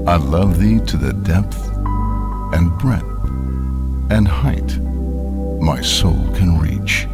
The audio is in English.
I love thee to the depth and breadth and height my soul can reach.